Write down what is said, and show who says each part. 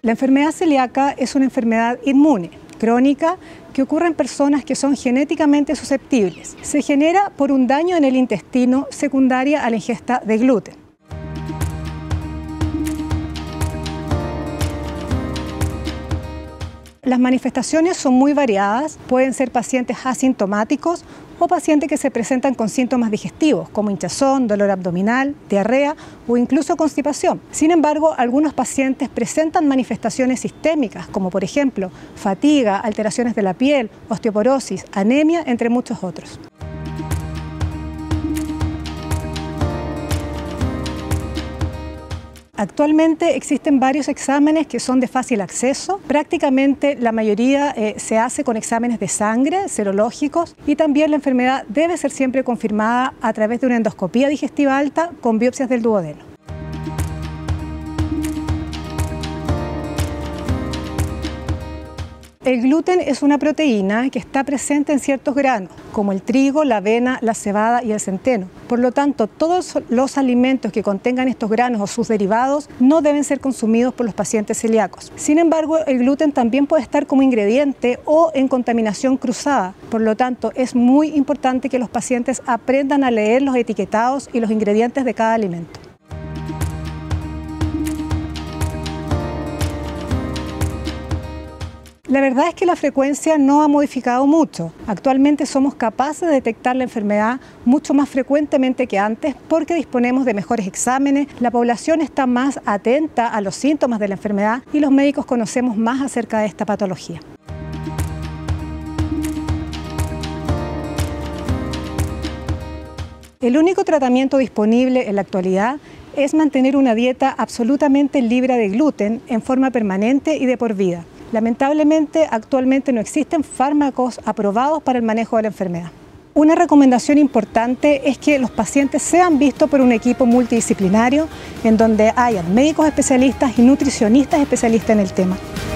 Speaker 1: La enfermedad celíaca es una enfermedad inmune, crónica, que ocurre en personas que son genéticamente susceptibles. Se genera por un daño en el intestino secundaria a la ingesta de gluten. Las manifestaciones son muy variadas, pueden ser pacientes asintomáticos o pacientes que se presentan con síntomas digestivos como hinchazón, dolor abdominal, diarrea o incluso constipación. Sin embargo, algunos pacientes presentan manifestaciones sistémicas como por ejemplo fatiga, alteraciones de la piel, osteoporosis, anemia, entre muchos otros. Actualmente existen varios exámenes que son de fácil acceso. Prácticamente la mayoría se hace con exámenes de sangre, serológicos, y también la enfermedad debe ser siempre confirmada a través de una endoscopía digestiva alta con biopsias del duodeno. El gluten es una proteína que está presente en ciertos granos, como el trigo, la avena, la cebada y el centeno. Por lo tanto, todos los alimentos que contengan estos granos o sus derivados no deben ser consumidos por los pacientes celíacos. Sin embargo, el gluten también puede estar como ingrediente o en contaminación cruzada. Por lo tanto, es muy importante que los pacientes aprendan a leer los etiquetados y los ingredientes de cada alimento. La verdad es que la frecuencia no ha modificado mucho. Actualmente somos capaces de detectar la enfermedad mucho más frecuentemente que antes porque disponemos de mejores exámenes, la población está más atenta a los síntomas de la enfermedad y los médicos conocemos más acerca de esta patología. El único tratamiento disponible en la actualidad es mantener una dieta absolutamente libre de gluten en forma permanente y de por vida. Lamentablemente, actualmente no existen fármacos aprobados para el manejo de la enfermedad. Una recomendación importante es que los pacientes sean vistos por un equipo multidisciplinario en donde hayan médicos especialistas y nutricionistas especialistas en el tema.